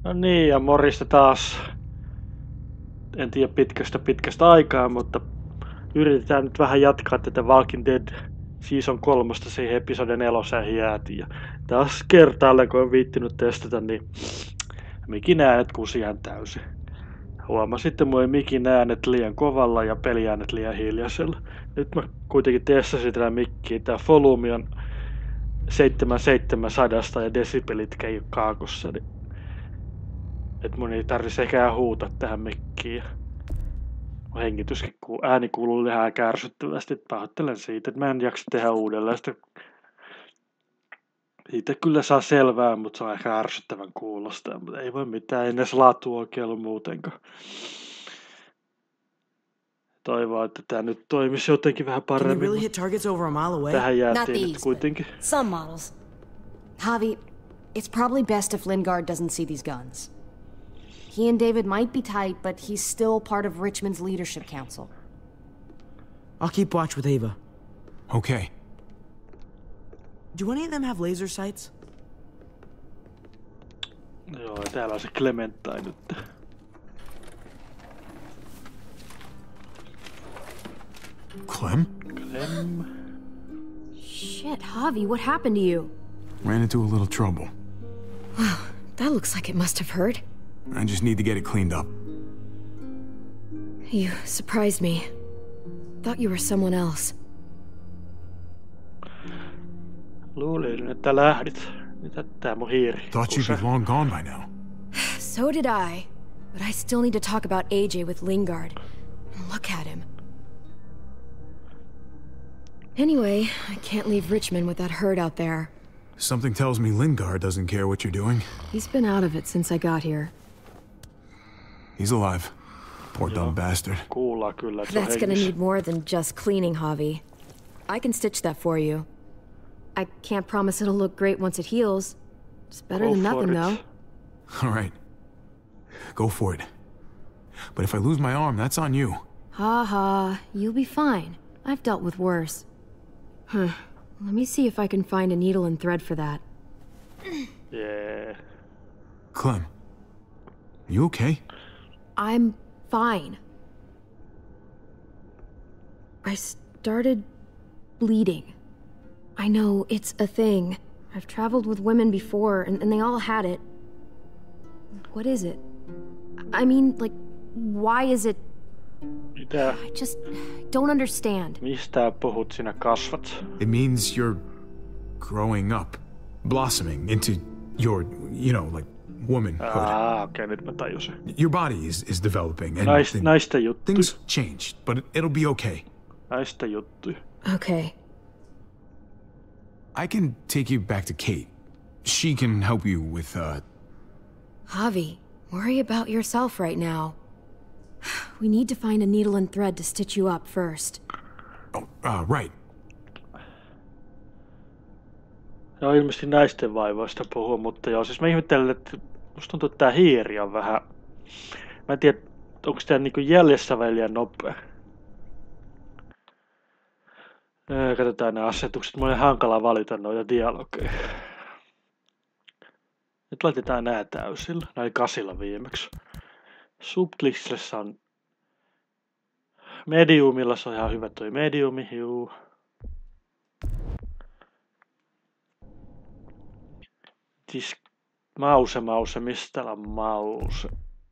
No niin, ja morista taas. En tiedä pitkästä aikaa, mutta yritetään nyt vähän jatkaa tätä Walking Dead Season 3 siihen episode 4 jäätiin. Ja taas kertaalleen, kun on viittinyt testata, niin mikin äänet kusi ihan täysin. Huomasitte, mun ei mikin äänet liian kovalla ja peliäänet liian hiljaisella. Nyt mä kuitenkin testasin tätä mikkiä. Tää volyymi on 7700 ja desibelit ei ole kaakossa. Niin et mun ei tarvi sekään huuta tähän mikkiin. Hengityskin ääni kuuluu ihan kärsyttävästi. Pahoittelen siitä, että mä en jaksa tehdä uudelleen sitä. Siitä kyllä saa selvää, mutta se on ehkä ärsyttävän kuulostaa. Mutta ei voi mitään, ei edes laatu oikein ollut muutenkaan. Toivoa, että tää nyt toimisi jotenkin vähän paremmin. Tähän jäätiin nyt kuitenkin. Some models. Javi, it's probably best if Lingard doesn't see these guns. He and David might be tight, but he's still part of Richmond's leadership council. I'll keep watch with Ava. Okay. Do any of them have laser sights? Joo, täällä on se Clementine nyt. Clem? Clem. Shit, Javi, what happened to you? Ran into a little trouble. Wow, that looks like it must have hurt. I just need to get it cleaned up. You surprised me. Thought you were someone else. Luulin, että lähdit. Mitä tää mun hiiri? Thought you'd be long gone by now. So did I. But I still need to talk about AJ with Lingard. Look at him. Anyway, I can't leave Richmond with that herd out there. Something tells me Lingard doesn't care what you're doing. He's been out of it since I got here. He's alive. Poor dumb bastard. Kuullaan kyllä, että se on That's gonna hengissä. need more than just cleaning, Javi. I can stitch that for you. I can't promise it'll look great once it heals. It's better Go than for nothing, it. though. All right. Go for it. But if I lose my arm, that's on you. Ha ha, you'll be fine. I've dealt with worse. Let me see if I can find a needle and thread for that. Yeah. Clem, you okay? I'm fine. I started bleeding. I know, it's a thing. I've traveled with women before, and they all had it. What is it? I mean, like, why is it... Mitä? I just don't understand. Mistä puhut sinä kasvat? It means you're growing up, blossoming into your, like, womanhood. Okei, nyt mä tajusin. Your body is developing, and Naisten juttu. things changed, but it'll be okay. Naisten juttu. Okay. I can take you back to Kate. She can help you with, Javi, worry about yourself right now. We need to find a needle and thread to stitch you up first. Right. Joo, ilmeisesti naisten vaivoista puhua, mutta joo, siis mä ihmettelen, että musta tuntuu, että tää hiiri on vähän... Mä en tiedä, onko tää niinku jäljessä vai liian nopea. Katsotaan nämä asetukset, mulla on hankala valita noita dialogeja. Nyt laitetaan nää täysillä, nää oli 8 viimeksi. Subtlixlessa on... Mediumilla se on ihan hyvä toi mediumi, juu. Mause, mistä täällä on mause?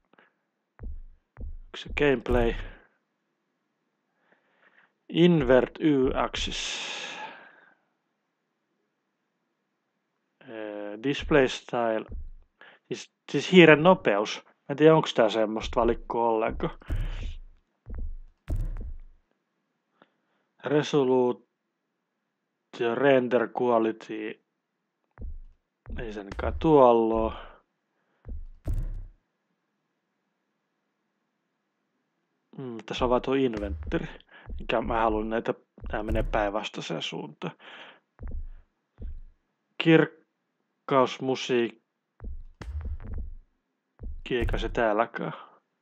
Onko se gameplay? Invert Y-axis. Display style. Siis hiiren nopeus. Mä en tiedä, onko tää semmoista valikkoa ollenkaan. Resoluutio, render quality. Ei se ainakaan tuolla ole. Tässä on vaan tuo inventory. Mikä mä haluan näitä, tää menee päinvastaiseen suuntaan. Kirkkaus, musiikki. Eikä se täälläkään.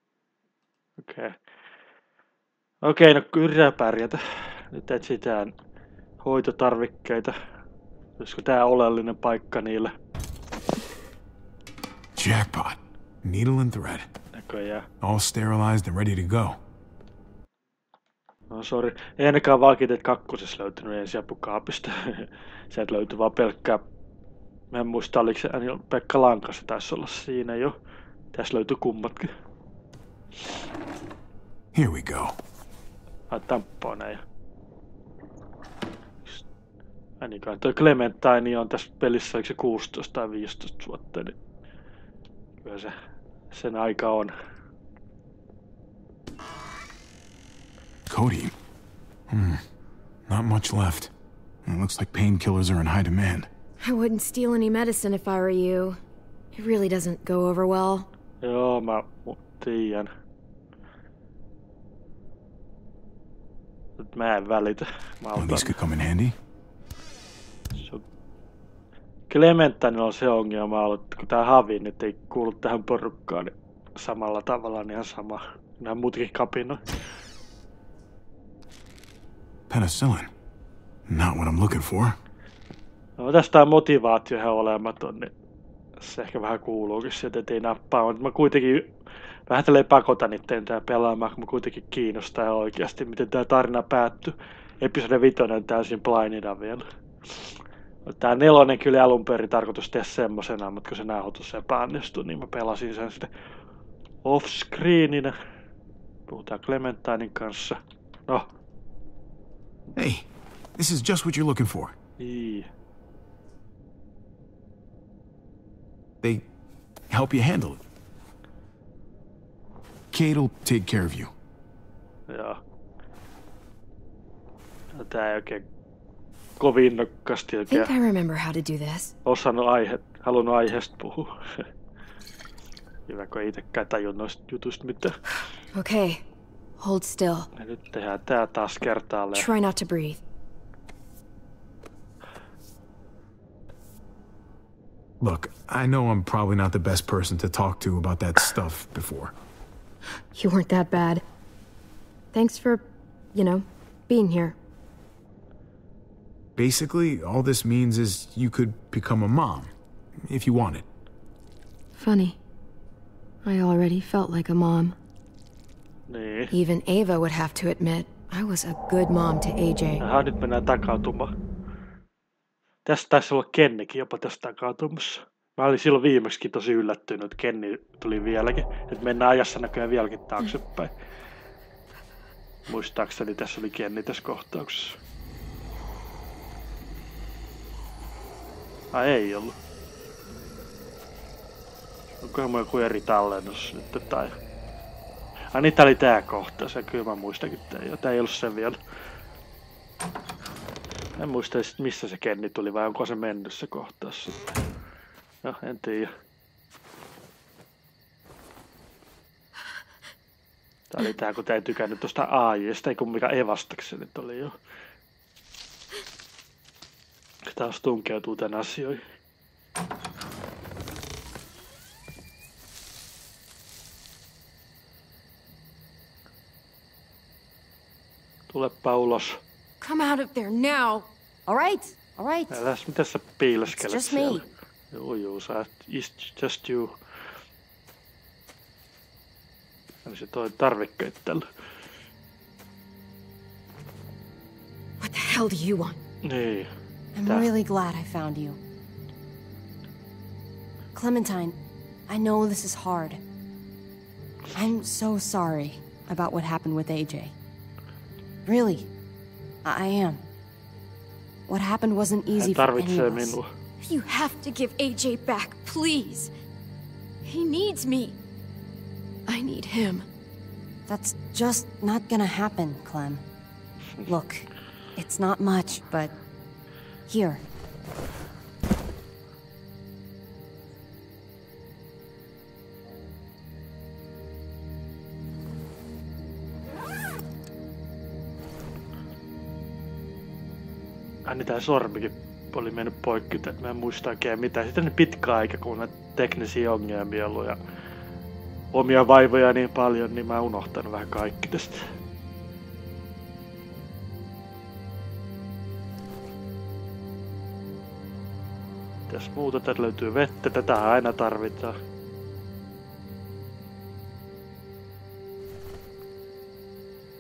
Okei, no yritetään pärjätä. Nyt etsitään hoitotarvikkeita. Olisiko tää oleellinen paikka niille? Jackpot. Needle and thread. Näköjään. All sterilized and ready to go. No sori. Ei ainakaan Walking Dead 2 löytynyt ensiapukaapista. Sieltä löytyi vaan pelkkää... Mä en muista, oliko se Pekka Lanka, se taisi olla siinä jo. Tässä löytyi kummatkin. Here we go. Tamponeja. Ainakaan toi Clementine on tässä pelissä, oliko se 16 tai 15 vuotta, niin kyllä se sen aika on. Cody. Not much left. It looks like painkillers are in high demand. I wouldn't steal any medicine if I were you. It really doesn't go over well. Joo, mä tiedän. Nyt mä en välitä. These could come in handy. Clementine on se ongelma ollut, kun tää Havi nyt ei kuulu tähän porukkaan, niin samalla tavalla niin ihan sama. Nämä muutkin kapinoi. Penicillin. Not what I'm looking for. No tästä on motivaatio ihan olematon, niin se ehkä vähän kuuluukin sieltä, ettei nappaa. Mutta mä kuitenkin vähän tälleen pakotan itteen tää pelaamaan, kun mä kuitenkin kiinnostaa ihan oikeasti, miten tää tarina päättyi. Episode 5 on täysin blindina vielä. Tää 4 kyllä alun perin tarkoitus tehdä semmosena, mutta kun se nauhoitus epäonnistui, niin mä pelasin sen sitten off-screeninä. Puhutaan Clementinin kanssa. No. Hey, this is just what you're looking for. Niin. They help you handle it. Kate'll take care of you. Joo. No, tää ei oikein kovin innokkaasti I oikein think I remember how to do this. halunnut aiheesta puhua. Hyvä, kun ei itsekään tajunnut noista jutuista mitään. Okay, hold still. Ja nyt tehdään tää taas kertaalleen. Try not to breathe. Look, I know I'm probably not the best person to talk to about that stuff before. You weren't that bad. Thanks for, being here. Basically, all this means is you could become a mom, if you wanted. Funny. I already felt like a mom. Niin. Even Ava would have to admit, I was a good mom to AJ. Aha, nyt mennään takautumaan. Tästä taisi olla Kennikin jopa tässä takautumassa. Mä olin silloin viimeksikin tosi yllättynyt, että Kenni tuli vieläkin. Nyt mennään ajassa näköjään vieläkin taaksepäin. Muistaakseni tässä oli Kenni tässä kohtauksessa. Ai ei ollut. Onkohan mun joku eri tallennus nyt tai... Ai niin, tää oli tää kohta, se kyllä mä muistakin tää. Tää ei ollut sen vielä. En muista sit missä se Kenni tuli vai onko se mennyt se kohtaus sitten. No, en tiedä. Tää oli tää, kun tää ei tykännyt tosta AI:sta, ei kun mikä Evastakse nyt oli jo. Taas tunkeutuu tän asioihin. Tulepa ulos. Come out of there now! All right. Äläs, mitä sä piileskelet It's just siellä? me. Joo, sä it's just you. Eli se toi tarvikkeet tällä. What the hell do you want? Niin. I'm really glad I found you. Clementine, I know this is hard. I'm so sorry about what happened with AJ. Really, I am. What happened wasn't easy for any Tarvitsee of us. minua. You have to give AJ back, please. He needs me. I need him. That's just not gonna happen, Clem. Look, it's not much, but here. Niin tää sormikin oli mennyt poikki, että mä en muista oikein mitään. Sitten niin pitkä aika, kun on teknisiä ongelmia ollut ja omia vaivoja niin paljon, niin mä oon unohtanut vähän kaikki tästä. Tässä muuta, täältä löytyy vettä, tätä aina tarvitaan.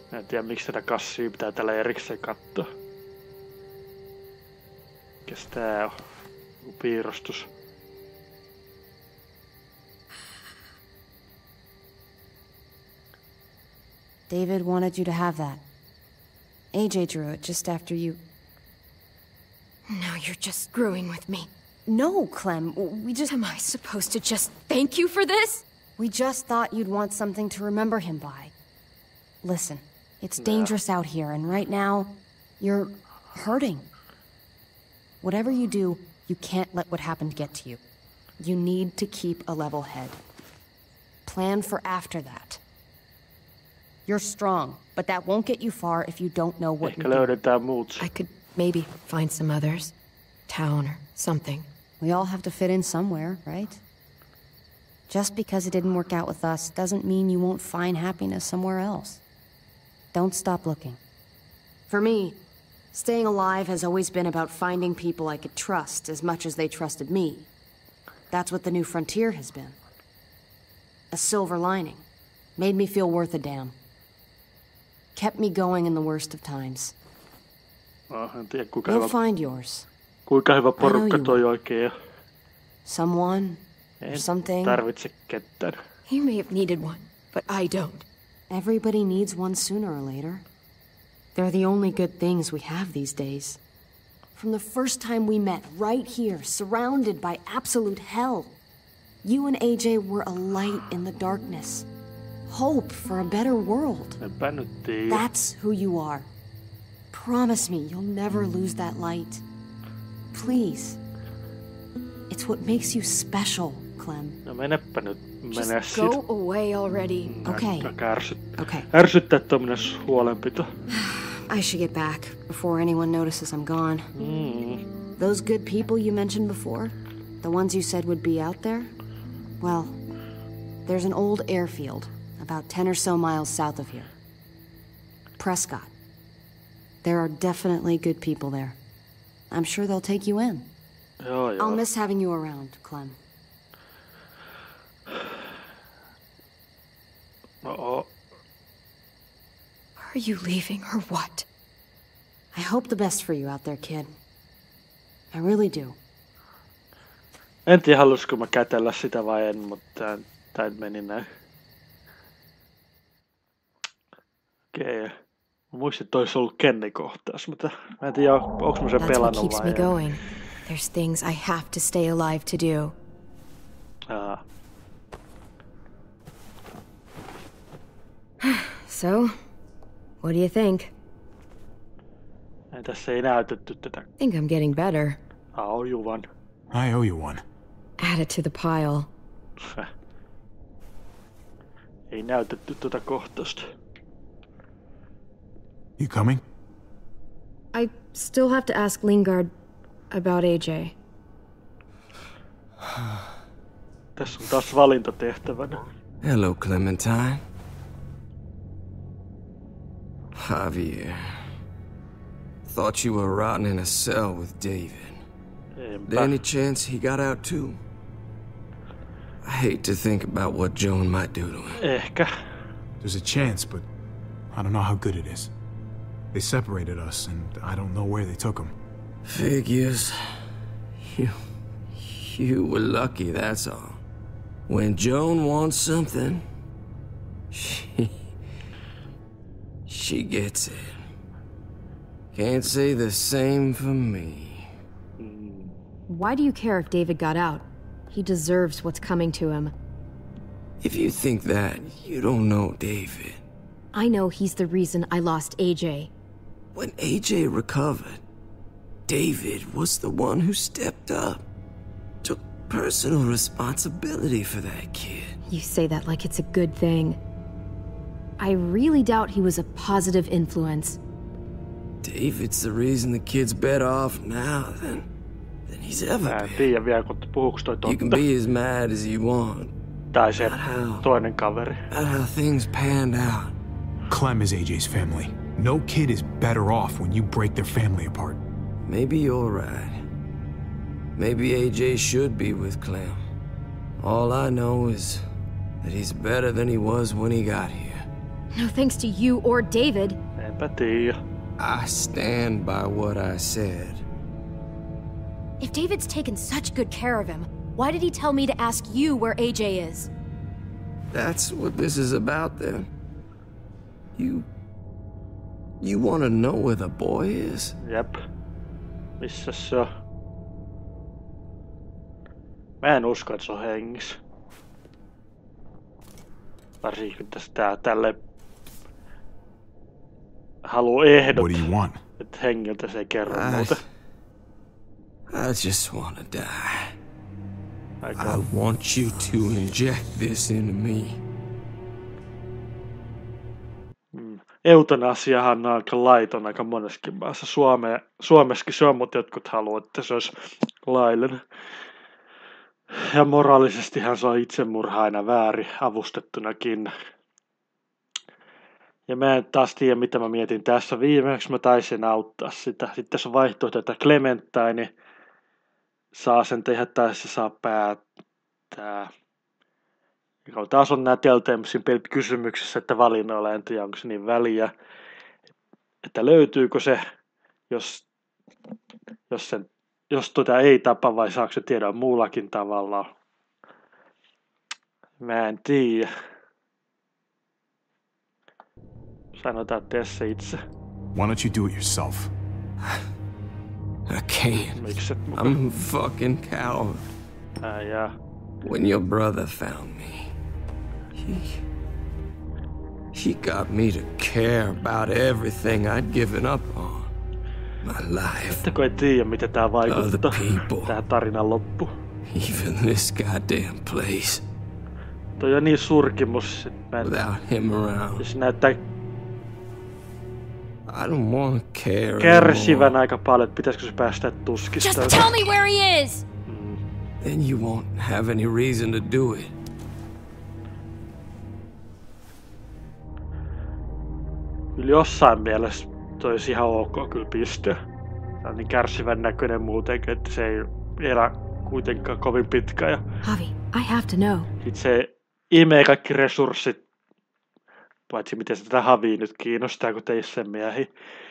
En tiedä miksi tätä kassia pitää tällä erikseen katsoa. Mikäs tää on? Piirustus. David wanted you to have that. AJ drew it just after you... Now you're just screwing with me. No, Clem, we just... Am I supposed to just thank you for this? We just thought you'd want something to remember him by. Listen, it's dangerous out here, and right now, you're hurting. Whatever you do, you can't let what happened get to you. You need to keep a level head. Plan for after that. You're strong, but that won't get you far if you don't know what Ehkä you're doing. löydetään muut. I could maybe find some others. Town or something. We all have to fit in somewhere, right? Just because it didn't work out with us doesn't mean you won't find happiness somewhere else. Don't stop looking. For me, staying alive has always been about finding people I could trust as much as they trusted me. That's what the New Frontier has been. A silver lining. Made me feel worth a damn. Kept me going in the worst of times. En tiedä kuinka You'll hyvä, find yours. kuinka hyvä porukka you toi oikein on. Someone, or En something. tarvitse ketään. You may have needed one, but I don't. Everybody needs one sooner or later. They're the only good things we have these days. From the first time we met, right here, surrounded by absolute hell, you and AJ were a light in the darkness. Hope for a better world. Enpä nyt tiedä. That's who you are. Promise me you'll never lose that light. Please. It's what makes you special, Clem. No menepä nyt. Mene Just sit. go away already. Okay. Okay. Ärsyttää tommonen huolenpito. I should get back before anyone notices I'm gone. Those good people you mentioned before, the ones you said would be out there, well, there's an old airfield about 10 or so miles south of here. Prescott. There are definitely good people there. I'm sure they'll take you in. Joo. I'll miss having you around, Clem. No, Are you leaving or what? I hope the best for you out there, kid. I really do. en tiedä halusko mä kätellä sitä vai en, mutta tää meni näin. Okei. Mä muistin, että olisi ollut Kenny-kohtaus, mutta mä en tiedä, onko mä sen That's what pelannut keeps vai me en. going. There's things I have to stay alive to do. So, what do you think? Tässä ei näytetty tätä I think I'm getting better. aujuvan. I owe you one. Add it to the pile. Ei näytetty tuota kohtausta. You coming? I still have to ask Lingard about AJ. Tässä on taas valintatehtävänä. Hello, Clementine. Javier. Thought you were rotting in a cell with David. Enpä. Any chance he got out too? I hate to think about what Joan might do to him. Ehkä. There's a chance, but I don't know how good it is. They separated us, and I don't know where they took him. Figures. You were lucky, that's all. When Joan wants something, she gets it. Can't say the same for me. Why do you care if David got out? He deserves what's coming to him. If you think that, you don't know David. I know he's the reason I lost AJ. When AJ recovered, David was the one who stepped up. Took personal responsibility for that kid. You say that like it's a good thing. I really doubt he was a positive influence. David's the reason the kid's better off now than he's ever Mä en been. tiedä vielä, kun puhuuko toi You can totta. be as mad as you want Tai se How? toinen kaveri. about how things panned out. Clem is AJ's family. No kid is better off when you break their family apart. Maybe you're right. Maybe AJ should be with Clem. All I know is that he's better than he was when he got here. No thanks to you or David. Enpä tiedä. I stand by what I said. If David's taken such good care of him, why did he tell me to ask you where AJ is? That's what this is about then. You want to know where the boy is? Jep. Missä se on? Mä en usko, että se on hengissä. Varsinkin tästä tälle haluu ehdot, What do you want? että hengiltä se ei kerro muuta. I just want to die. Aika I want you to inject this into me. Eutanasiahan on aika laiton aika moneskin maassa. Suomessakin se on, mutta jotkut haluaa, että se olisi laillinen. Ja moraalisestihan se on itsemurha aina väärin, avustettunakin. Ja mä en taas tiedä, mitä mä mietin tässä. Viimeksi mä taisin auttaa sitä. Sitten se vaihtoehto, että Clementine saa sen tehdä tai se saa päättää. Ja taas on nämä Telltalesin pelit kysymyksessä, että valinnoilla en tiedä, onko se niin väliä. Että löytyykö se, jos ei tapa vai saako se tiedon muullakin tavalla. Mä en tiedä. Sanotaan, tee se itse. Why don't you do it yourself? I can't. Miksi et muka? I'm a fucking coward. Jaa. When your brother found me, he got me to care about everything I'd given up on. My life. Ettekö ei tiedä, miten tää vaikuttaa, tää tarinan loppu. Even this goddamn place. Toi on niin surkimus, että Without him around. se näyttää I don't want to care kärsivän anymore. aika paljon, että pitäisikö se päästä tuskista. Just tell me where he is! Then you won't have any reason to do it. Kyllä jossain mielessä toi olisi ihan ok kyllä pistää. Se on niin kärsivän näköinen muutenkin, että se ei elä kuitenkaan kovin pitkä. Ja Javi, I have to know. sit se imee kaikki resurssit, paitsi miten se tätä Havia nyt kiinnostaa, kun teissä sen miehi.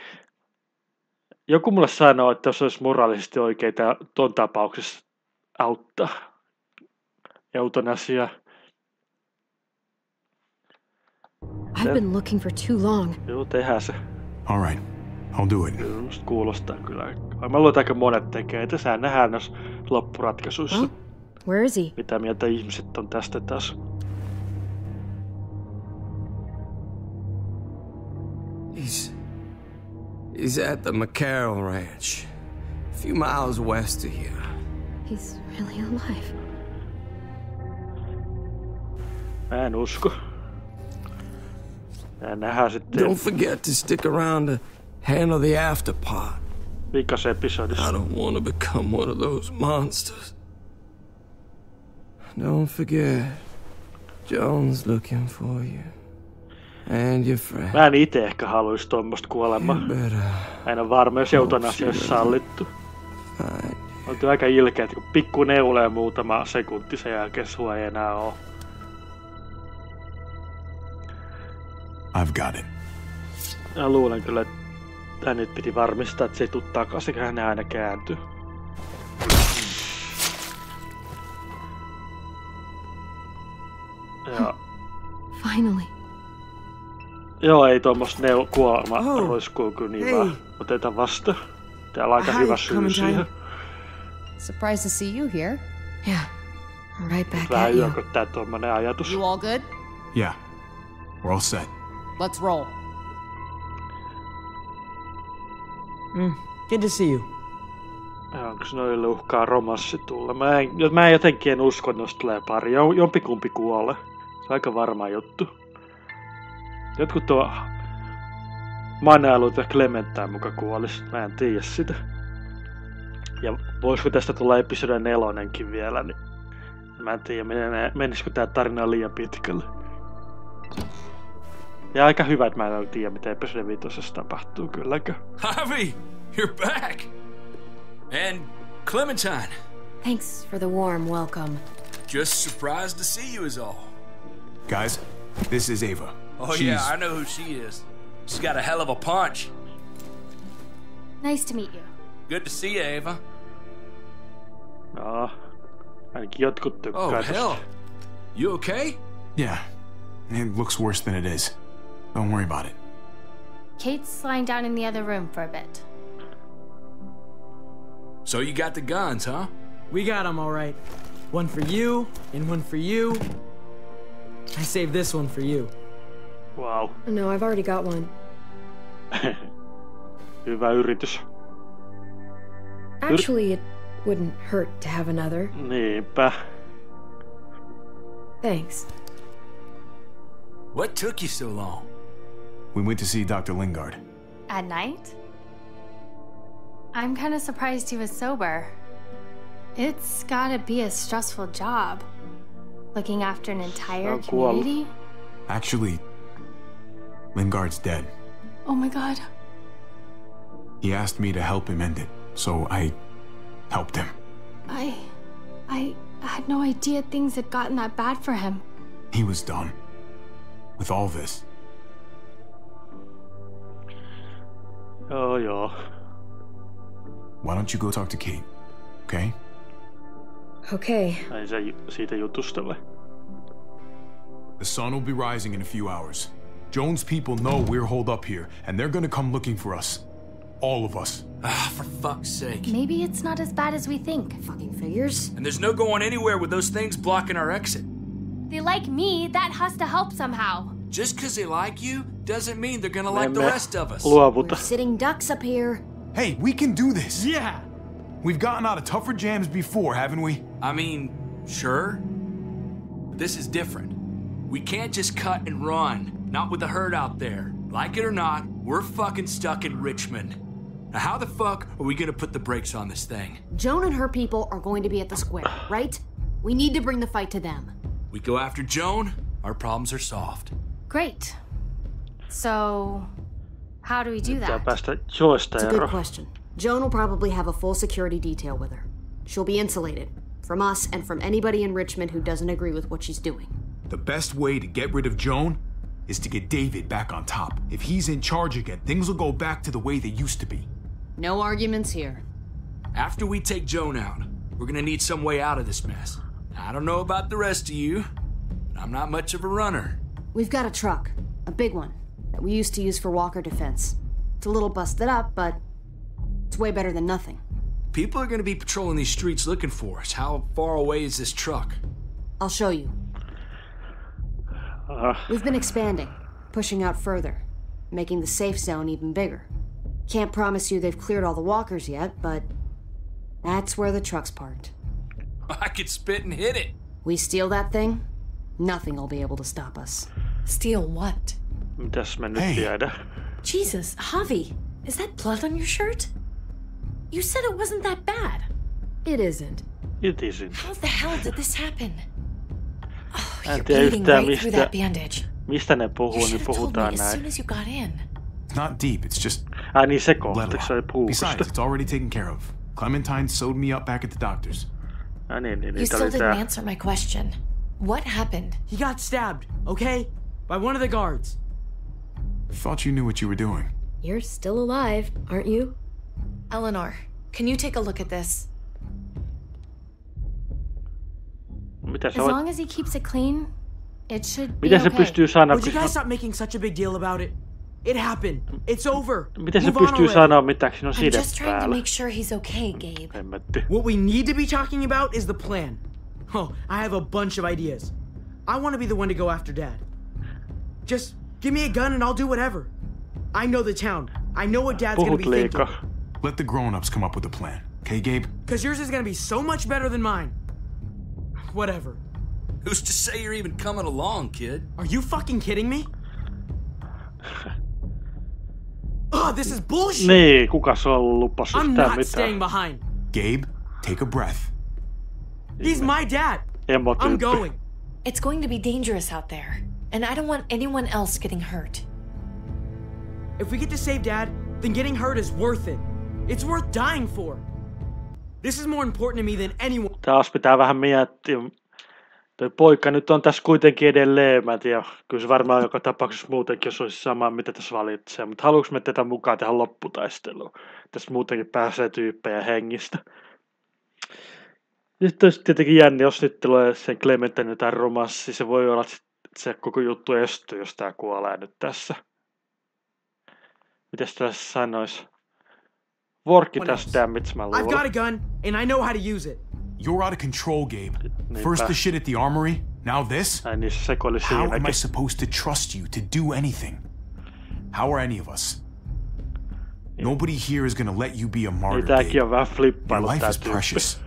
Joku mulle sanoo, että jos olisi moraalisesti oikeita ton tapauksessa auttaa eutanasiaa. I've been looking for too long. Joo, tehdään se. All right, I'll do it. Kyllä musta kuulostaa kyllä. Mä luulen, että aika monet tekee. Että sehän nähdään noissa loppuratkaisuissa. Well, where is he? Mitä mieltä ihmiset on tästä taas. He's at the McCarroll Ranch, a few miles west of here. He's really alive. Mä en usko. Ja nähdään sitten Don't forget to stick around to handle the afterpart. vikas episodissa. I don't want to become one of those monsters. Don't forget, Joan's looking for you. And your friend. Mä en ite ehkä haluis tommoista kuolemaa. Better Mä en ole varma, jos eutanasiassa sallittu. find. On tuo aika ilkeä, että kun pikku neulee muutama sekunti sen jälkeen sua ei enää oo. I've got it. Mä luulen kyllä, että tää nyt piti varmistaa, että se ei tuu takaisin, kun hän aina kääntyy. Ja, Finally. joo, ei tuommoista kuolema roiskuu kyllä niin Hei. vaan oteta vasta. Täällä on aika Hi, hyvä syy Clementine. siihen. Surprised to see you here. Yeah. I'm right back Vähän at you. yököttää tuommoinen ajatus. You all good? Yeah, we're all set. Let's roll. Good to see you. Onks noille uhkaa romanssi tulla? Mä jotenkin en usko, että noista tulee pari. Jompikumpi kuolee. Se on aika varma juttu. Jotkut on manailut ja Clementine muka kuolis. Mä en tiedä sitä. Ja voisiko tästä tulla episode 4 vielä, niin mä en tiedä, menisikö tää tarina liian pitkälle. Ja aika hyvä, että mä en tiedä, mitä episode 5 tapahtuu kylläkään. Javi, you're back. And Clementine, Thanks for the warm welcome. just surprised to see you is all. Guys, this is Ava. Oh, yeah, I know who she is. She's got a hell of a punch. Nice to meet you. Good to see you, Ava. No, ainakin jotkut tykkää Oh, tosta. hell. You okay? Yeah. It looks worse than it is. Don't worry about it. Kate's lying down in the other room for a bit. So you got the guns, huh? We got them all right. One for you, and one for you. I saved this one for you. Wow. No, I've already got one. Hyvä yritys. Actually, it wouldn't hurt to have another. Niinpä. Thanks. What took you so long? We went to see Dr. Lingard. At night? I'm kind of surprised he was sober. It's gotta be a stressful job. Looking after an entire community? Actually, Lingard's dead. Oh my god. He asked me to help him end it, so I helped him. I had no idea things had gotten that bad for him. He was done. With all this. Joo. Why don't you go talk to Kate, okay? Okay. Ai se siitä jutusta vai? The sun will be rising in a few hours. Joan's people know we're holed up here, and they're gonna come looking for us. All of us. Ah, for fuck's sake. Maybe it's not as bad as we think. Fucking figures. And there's no going anywhere with those things blocking our exit. They like me, that has to help somehow. Just because they like you doesn't mean they're gonna like the rest of us. Luovuta. We're sitting ducks up here. Hey, we can do this! Yeah! We've gotten out of tougher jams before, haven't we? I mean, sure. But this is different. We can't just cut and run. Not with the herd out there. Like it or not, we're fucking stuck in Richmond. Now how the fuck are we gonna put the brakes on this thing? Joan and her people are going to be at the square, right? We need to bring the fight to them. We go after Joan, our problems are solved. Great. So, how do we do Pitää that? päästä joista It's a good eroon. question. Joan will probably have a full security detail with her. She'll be insulated from us and from anybody in Richmond who doesn't agree with what she's doing. The best way to get rid of Joan is to get David back on top. If he's in charge again, things will go back to the way they used to be. No arguments here. After we take Joan out, we're gonna need some way out of this mess. I don't know about the rest of you, but I'm not much of a runner. We've got a truck, a big one, that we used to use for walker defense. It's a little busted up, but it's way better than nothing. People are gonna be patrolling these streets looking for us. How far away is this truck? I'll show you. We've been expanding, pushing out further, making the safe zone even bigger. Can't promise you they've cleared all the walkers yet, but that's where the truck's parked. I could spit and hit it. We steal that thing, nothing will be able to stop us. Steal what? Mitäs me nyt Hei. tiedä? Jesus, Javi, is that blood on your shirt? You said it wasn't that bad. It isn't. It isn't. How the hell did this happen? Oh, En you're tiedä bleeding yhtään right through that bandage. mistä ne You puhuu, should niin have told me puhutaan as soon näin. as you got in. It's not deep, it's just Ai niin se blood kohta, se oli loss. puukosta. Besides, it's already taken care of. Clementine sewed me up back at the doctor's. Ai niin, You niitä still oli didn't tää. answer my question. What happened? He got stabbed, okay? By one of the guards. Thought you knew what you were doing. You're still alive, aren't you? Eleanor, can you take a look at this? Mitä se As on? long as he keeps it clean, it should be Miten se okay. pystyy sanoa? Would you guys stop making such a big deal about it? It happened. It's over. Miten se Move on pystyy already. sanoa mitään, kun siinä on I'm side just trying to päällä? make sure he's okay, Gabe. Hemmetti. What we need to be talking about is the plan. Oh, I have a bunch of ideas. I want to be the one to go after Dad. Just give me a gun and I'll do whatever. I know the town. I know what Dad's gonna Puhut be thinking. liikaa. Let the grown-ups come up with a plan. Okay, Gabe? Cause yours is gonna be so much better than mine. Whatever. Who's to say you're even coming along, kid? Are you fucking kidding me? Ugh, this is bullshit! Niin, kuka se on lupasi I'm yhtään not staying mitään? behind. Gabe, take a breath. He's my dad. I'm Emotyyppi. going. It's going to be dangerous out there, and I don't want anyone else getting hurt. If we get to save Dad, then getting hurt is worth it. It's worth dying for. This is more important to me than anyone. Taas pitää vähän miettiä, Toi poika nyt on tässä kuitenkin edelleen, mä en tiedä, kyllä se varmaan joka tapauksessa muutenkin, jos olisi sama, mitä tässä valitsee, mutta haluanko me tätä mukaan tehdä lopputaisteluun? Tässä muutenkin pääsee tyyppejä hengistä. Nyt olisi tietenkin jännä, jos nyt tulee sen Clementin jotain romanssia, se voi olla, että se koko juttu estyy, jos tää kuolee nyt tässä. Mitäs tässä sanois? Worki tässä damage, mä luulen. I've got a gun, and I know how to use it. You're out of control, Gabe. First the shit at the armory, now this? How am I supposed to trust you to do anything? How are any of us? Nobody here is gonna let you be a martyr, Gabe. Your life is precious.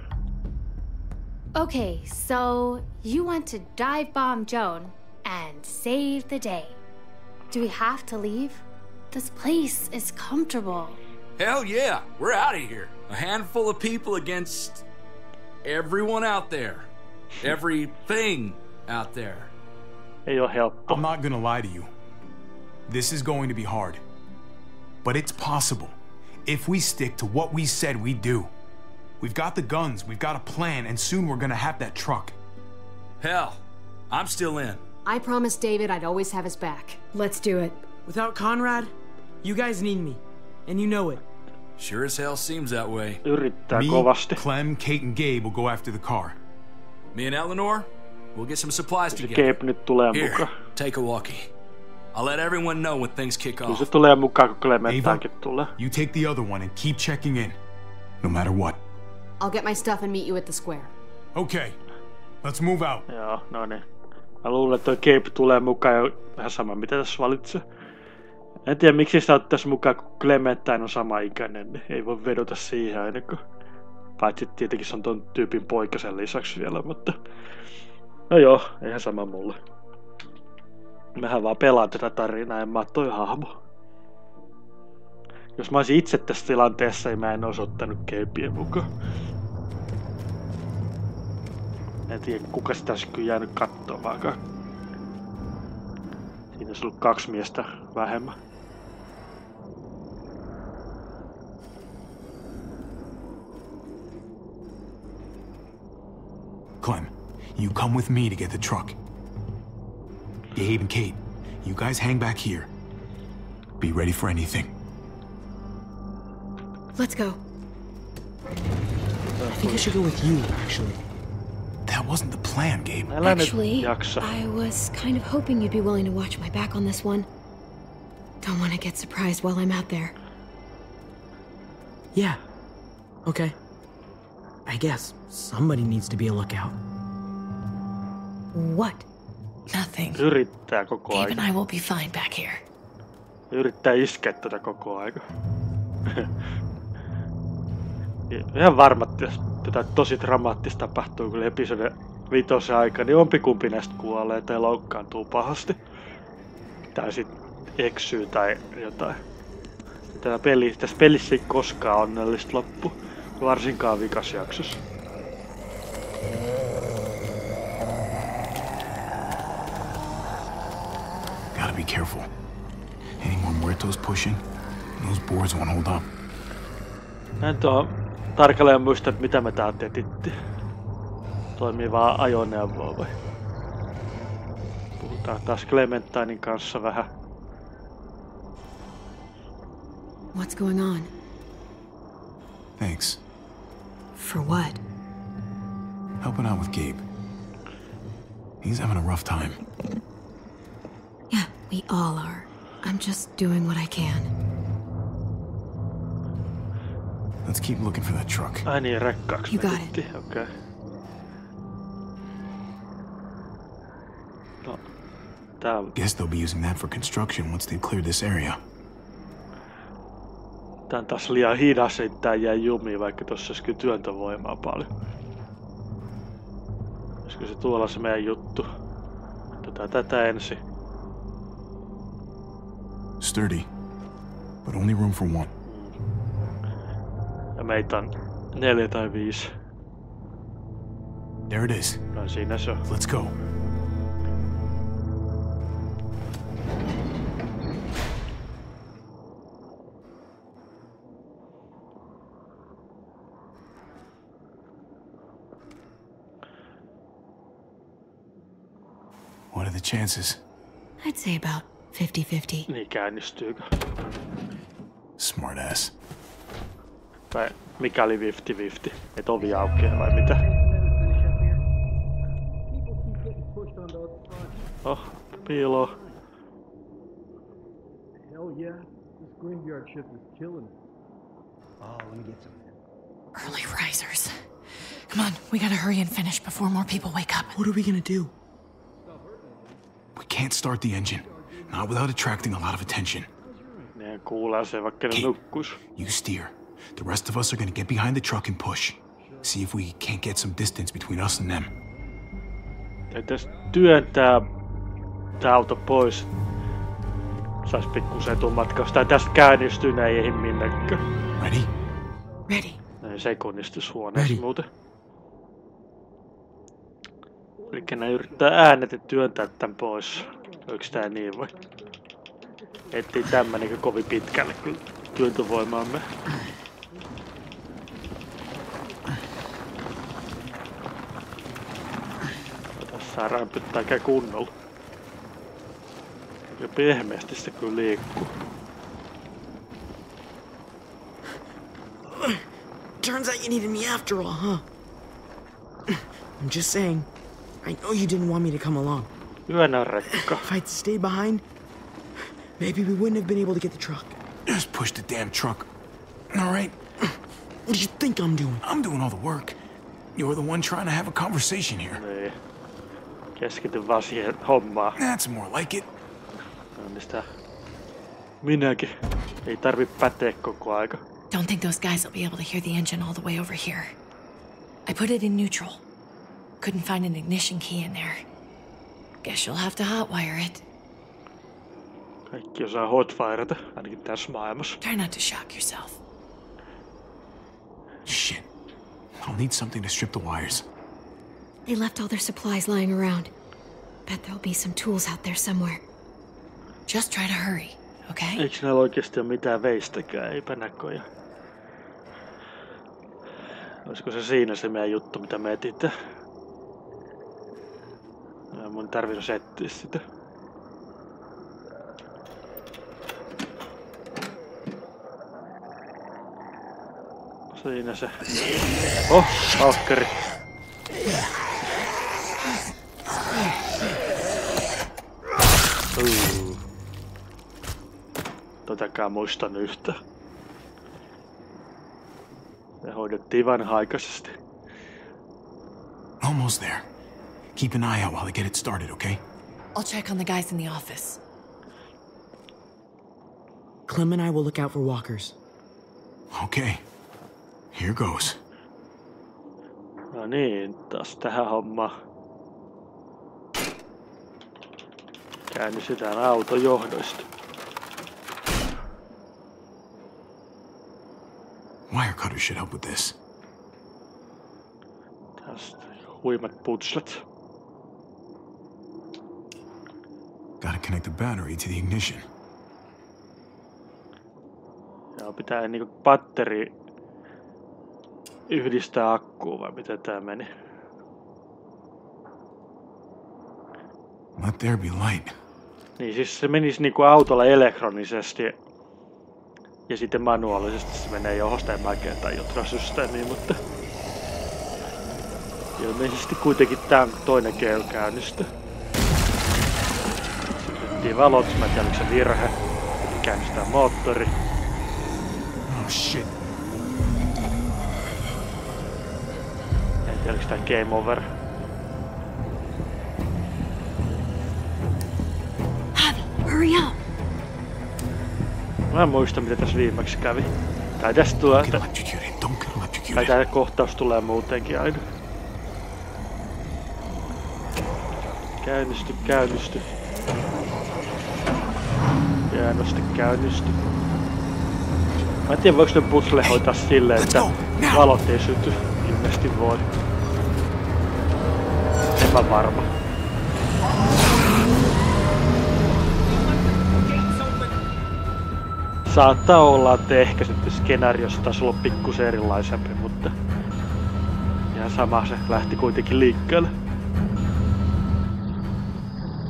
Okay, so you want to dive bomb Joan and save the day. Do we have to leave? This place is comfortable. Hell yeah, we're out of here. A handful of people against everyone out there. Everything out there. I'm not gonna lie to you. This is going to be hard. But it's possible. If we stick to what we said we'd do. We've got the guns, we've got a plan, and soon we're gonna have that truck. Hell, I'm still in. I promised David I'd always have his back. Let's do it. Without Conrad, you guys need me. And you know it. Sure as hell seems that way. Me, Clem, Kate, and Gabe will go after the car. Me and Eleanor, we'll get some supplies together. Here, take a walkie. I'll let everyone know when things kick off. Ava, you take the other one and keep checking in, no matter what. I'll get my stuff and meet you at the square. Okay, let's move out. Joo, no niin. Mä luulen, että toi Gabe tulee mukaan ja vähän sama, mitä tässä valitsee. En tiedä, miksi sitä ottaisi mukaan, kun Clementine on sama ikäinen, niin ei voi vedota siihen ainakaan. Paitsi tietenkin se on ton tyypin poika sen lisäksi vielä, mutta... No joo, eihän sama mulle. Mähän vaan pelaan tätä tarinaa, en mä oo toi hahmo. Jos mä olisin itse tässä tilanteessa, niin mä en olisi ottanut Gabea mukaan. En tiedä, kuka sitä olisi kyllä jäänyt katsomaankaan. Siinä olisi ollut 2 miestä vähemmän. Clem, you come with me to get the truck. Gabe and Kate, you guys hang back here. Be ready for anything. Let's go. I think I should go with you, actually. That wasn't the plan, Gabe. Actually, I was kind of hoping you'd be willing to watch my back on this one. Don't want to get surprised while I'm out there. Yeah. Okay. I guess somebody needs to be a lookout. What? Nothing. Yrittää koko ajan. Gabe and I will be fine back here. Yrittää iskeä tätä koko ajan. Ihan varmasti, jos tätä tosi dramaattista tapahtuu kyllä episode 5 aikana, niin ompikumpi näistä kuolee tai loukkaantuu pahasti. Tai sit eksyy tai jotain. Tässä pelissä ei koskaan onnellista loppu. Varsinkaan vikasjaksossa. Gotta be careful. Any more muertos pushing? Those boards won't hold up. Mä en tarkalleen muista, että mitä me tää tetittiin. Toimii vaan ajoneuvoa vai? Puhutaan taas Clementinin kanssa vähän. What's going on? Thanks. For what? Helping out with Gabe. He's having a rough time. Yeah, we all are. I'm just doing what I can. Let's keep looking for that truck. Ai niin, rekkaaksi You got it. Okei. No, tää... Guess they'll be using that for construction once they've cleared this area. Tää on taas liian hidas, ei tää jää jumiin, vaikka tossa olisi kyllä työntövoimaa paljon. Olisiko se tuolla se meidän juttu? Otetaan tätä ensin. Sturdy, but only room for 1. Ja meitä on 4 tai 5. There it is. No siinä se on. Let's go. What are the chances? I'd say about 50-50. Niin käynnistyykö? Smart ass. Tai mikä oli 50-50? Et ovi aukeaa vai mitä? Oh, piilo. Hell yeah. This graveyard shift is killing me. Oh, let me get some. Early risers. Come on, we gotta hurry and finish before more people wake up. What are we gonna do? We can't start the engine. Not without attracting a lot of attention. Ne kuulee se vaikka ne nukkus. You steer. The rest of us are gonna get behind the truck and push. See if we can't get some distance between us and them. Täytyisi työntää tää auto pois. Sais pikkusen etumatkasta. Tai tästä käynnistyy, ne ei ehdi minnekään. Ready? Ready. Näin sekunnistushuoneessa muuten. Elikkä ne yrittää äänet työntää tän pois. Oliko tää niin vai? Ettei tämä niinku kovin pitkälle kyllä työntövoimaamme. Tässä rämpyttääkään kunnolla. Ja pehmeästi se kyllä liikkuu. Turns out you needed me after all, huh? I'm just saying. I know you didn't want me to come along. Yönä rekka. If I'd stayed behind, maybe we wouldn't have been able to get the truck. Just push the damn truck. All right? What do you think I'm doing? I'm doing all the work. You're the one trying to have a conversation here. Niin. Keskity vaan siihen hommaan. That's more like it. No, sitä minäkin. Ei tarvi päteä koko aika. Don't think those guys will be able to hear the engine all the way over here. I put it in neutral. Couldn't find an ignition key in there. Guess you'll have to hotwire it. Kaikki osaa hotfireta, ainakin tässä maailmassa. Try not to shock yourself. Shit. I'll need something to strip the wires. They left all their supplies lying around. Bet there'll be some tools out there somewhere. Just try to hurry, okay? Eikö näillä oikeasti ole mitään veistäkään? Eipä näköjään. Olisiko se siinä se meidän juttu, mitä me etitte? Mun tarvitse settiä sitä. Siinä se. Oh, alkkari. Totakaan muistan yhtä. Me hoidettiin vanha-aikaisesti. Almost there. Keep an eye out while I get it started, okay? I'll check on the guys in the office. Clem and I will look out for walkers. Okay. Here goes. No niin, taas tähän hommaan. Käynnistetään autojohdoista. Wire cutter should help with this. Tästä huimat putslet. Gotta connect the battery to the ignition. Joo, pitää niinku batteri yhdistää akkuun vai miten tää meni? Let there be light. Niin siis se menisi niinku autolla elektronisesti ja sitten manuaalisesti se menee johosta emäkeen tai jotrasysteemiin, mutta ilmeisesti kuitenkin tää on toinen käynnistä. Sytyttiin valot, mä en tiedä oliko se virhe. Käynnistää moottori. Oh shit. En tiedä oliko tää game over. Hurry up! Mä en muista mitä tässä viimeksi kävi. Tai tästä tulee... Tai tää kohtaus tulee muutenkin aina. Käynnisty. Hienosti käynnisty. Mä en tiedä voiko ne puzzle hoitaa silleen, että valot ei syty. Ilmeisesti voi. En mä varma. Saattaa olla, että ehkä sitten skenaariossa taisi olla pikkusen erilaisempi, mutta ihan sama se lähti kuitenkin liikkeelle.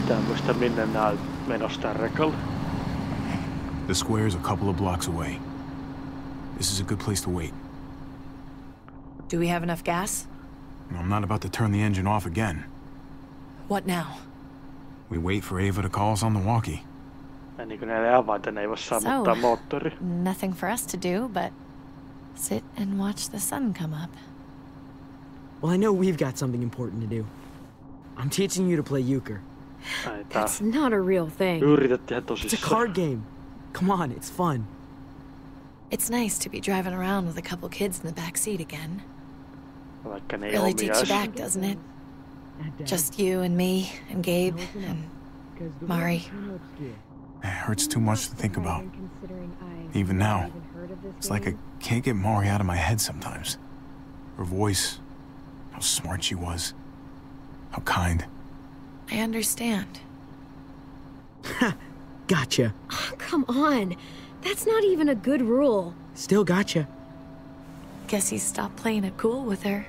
Tää muista minne nää on menossa rekalla. The square is a couple of blocks away. This is a good place to wait. Do we have enough gas? I'm not about to turn the engine off again. What now? We wait for Ava to call us on the walkie. Niin kuin näille avainten ei voi sammuttaa moottori. Nothing for us to do, but sit and watch the sun come up. Well, I know we've got something important to do. I'm teaching you to play euchre. That's not a real thing. It's a card game. Come on, it's fun. It's nice to be driving around with a couple kids in the back seat again. Really takes you back, doesn't it? Just you and me and Gabe and Mari. It hurts too much to think about. Even now, it's like I can't get Mari out of my head sometimes. Her voice, how smart she was, how kind. I understand. Gotcha. Oh, come on. That's not even a good rule. Still gotcha. Guess he stopped playing it cool with her.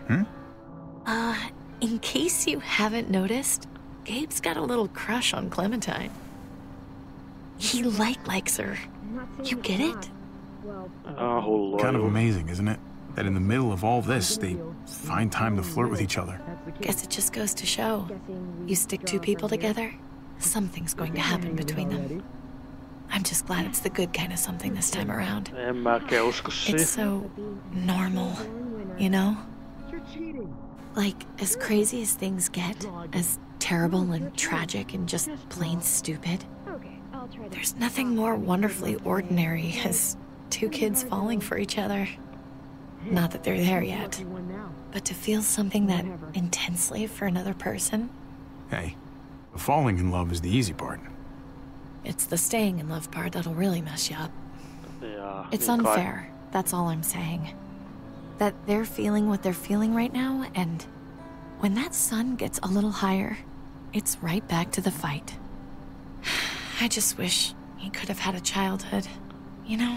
In case you haven't noticed, Gabe's got a little crush on Clementine. He likes her. You get it? Kind of amazing, isn't it? That in the middle of all this, they find time to flirt with each other. Guess it just goes to show. You stick two people together, something's going to happen between them. I'm just glad it's the good kind of something this time around. It's so normal, you know? Like, as crazy as things get, as terrible and tragic and just plain stupid, there's nothing more wonderfully ordinary as two kids falling for each other. Not that they're there yet, but to feel something that intensely for another person. Hey, falling in love is the easy part. It's the staying in love part that'll really mess you up. It's unfair, that's all I'm saying. That they're feeling what they're feeling right now, and when that sun gets a little higher, it's right back to the fight. I just wish he could have had a childhood, you know?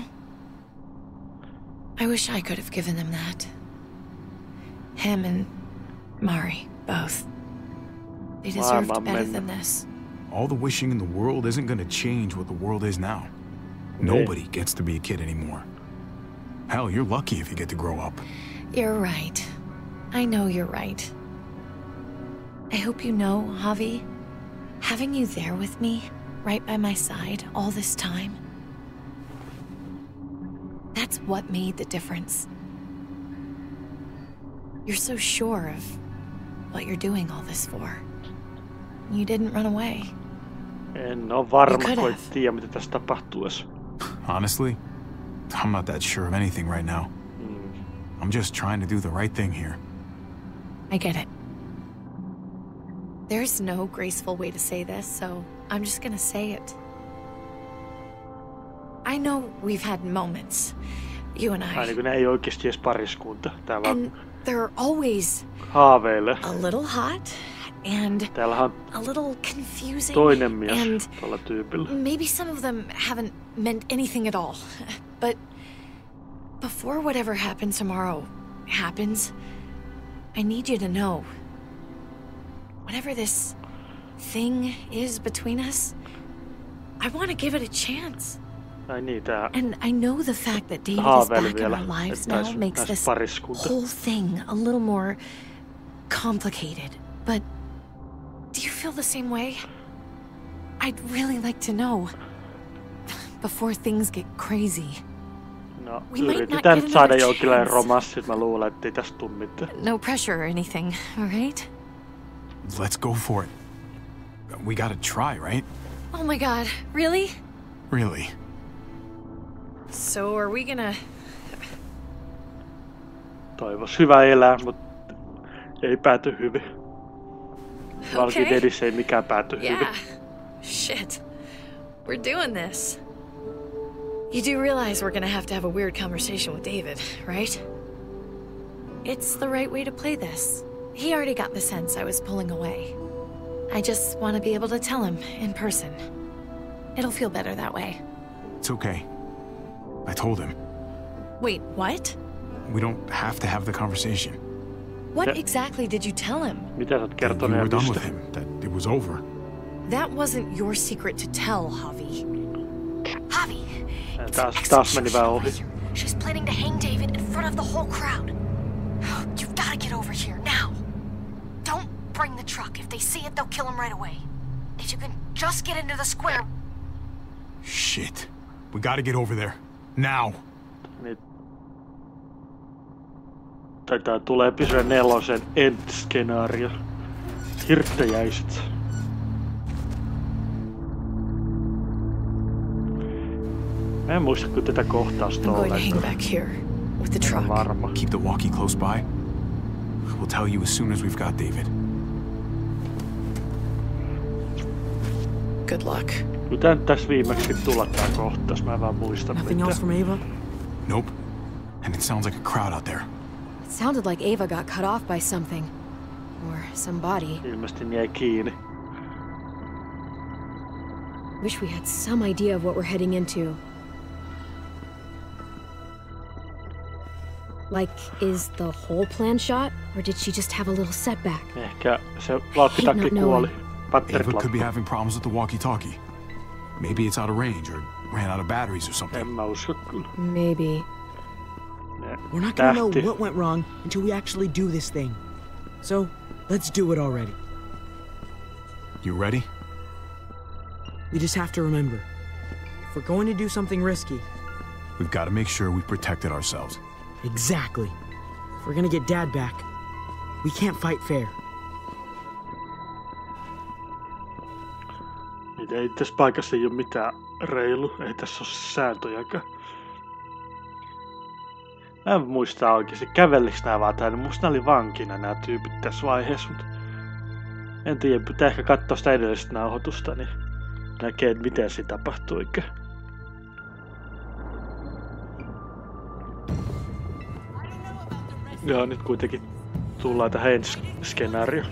I wish I could have given them that. Him and Mari, both. They deserved better than this. All the wishing in the world isn't gonna change what the world is now. Nobody gets to be a kid anymore. Hell, you're lucky if you get to grow up. You're right. I know you're right. I hope you know, Javi, having you there with me, right by my side, all this time, that's what made the difference. You're so sure of what you're doing all this for. You didn't run away. En ole varma, kun et tiedä, mitä tässä tapahtuu. Honestly, I'm not that sure of anything right now. I'm just trying to do the right thing here. I get it. There's no graceful way to say this, so I'm just gonna say it. I know we've had moments, you and I. Aina kun ei oikeasti edes pariskunta. Tää vaan they're always haaveille. A little hot and a little confusing. Toinen mies tuolla tyypillä. Maybe some of them haven't meant anything at all. But before whatever happens tomorrow happens, I need you to know. Whatever this thing is between us, I want to give it a chance. And I know the fact that David is back in our lives now makes this whole thing a little more complicated. But do you feel the same way? I'd really like to know before things get crazy. No, yritetään saada jonkinlainen romanssi, mä luulen, ettei tästä tule mitään. No pressure or anything, all right? Let's go for it. We gotta try, right? Oh my god, really? Really. So are we gonna... Toivos hyvä elää, mutta ei pääty hyvin. Walking Deadissä ei mikään pääty hyvin. Shit. We're doing this. You do realize we're gonna have a weird conversation with David, right? It's the right way to play this. He already got the sense I was pulling away. I just want to be able to tell him in person. It'll feel better that way. It's okay. I told him. Wait, what? We don't have to have the conversation. What exactly did you tell him? Mitä sä oot kertonut? We were done with him, that it was over. That wasn't your secret to tell, Javi. Javi! Taas meni vähän ohi. She's planning to hang David in front of the whole crowd. You've got to get over here, now. Don't bring the truck. If they see it, they'll kill him right away. If you can just get into the square... Shit. We gotta get over there. Now. Taitaa tulee episode 4 end-skenaario. Hirttäjäiset. Mä en muista kyllä tätä kohtausta ollenkaan. Varma. Keep the walkie close by. We'll tell you as soon as we've got David. Good luck. Kyllä tässä viimeksi tulla tää kohtaus, mä en vaan muista Nothing else from Ava? Nope. And it sounds like a crowd out there. It sounded like Ava got cut off by something. Or somebody. Ilmeisesti jäi kiinni. Wish we had some idea of what we're heading into. Like, is the whole plan shot? Or did she just have a little setback? Ehkä se walkie-talkie kuoli. Ava could be having problems with the walkie-talkie. Maybe it's out of range or ran out of batteries or something. En mä usko kyllä. Maybe. We're not gonna know what went wrong until we actually do this thing. So, let's do it already. You ready? We just have to remember, if we're going to do something risky... We've got to make sure we've protected ourselves. Exactly. If we're gonna get Dad back, we can't fight fair. Ei tässä paikassa ei ole mitään reilu. Ei tässä ole sääntöjäkään. Mä en muista oikeesti, kävelliks nää vaan täällä. Musta nää oli vankina nää tyypit tässä vaiheessa, mutta en tiedä, pitää ehkä katsoa sitä edellistä nauhoitusta, niin näkee, miten se tapahtuikaan. Joo, nyt kuitenkin tullaan tähän skenaarioon.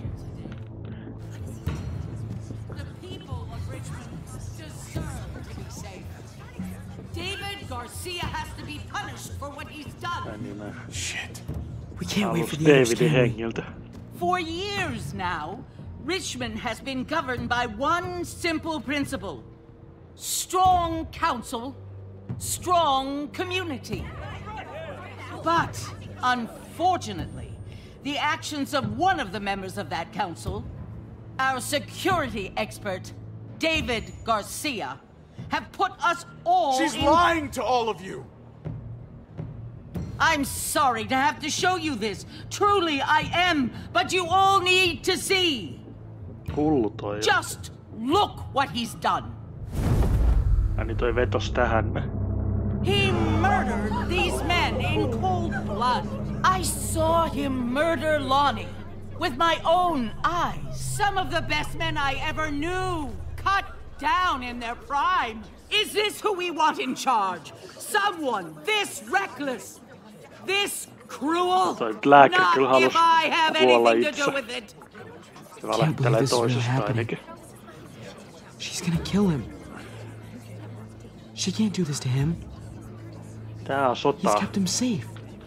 Garcia has to be punished for what he's done. Shit. We can't wait for the Davidin. For years now, Richmond has been governed by one simple principle. Strong council, strong community. But, unfortunately, the actions of one of the members of that council, our security expert, David Garcia, have put us all She's lying to all of you! I'm sorry to have to show you this. Truly, I am. But you all need to see. Just look what he's done. Toi vetos tähän. He murdered these men in cold blood. I saw him murder Lonnie with my own eyes. Some of the best men I ever knew. Cut down in their prime. Is this who we want in charge? Someone this reckless, this cruel? Not if I have anything to do with it. Can't believe this is really happening. She's gonna kill him. She can't do this to him. He's kept him safe.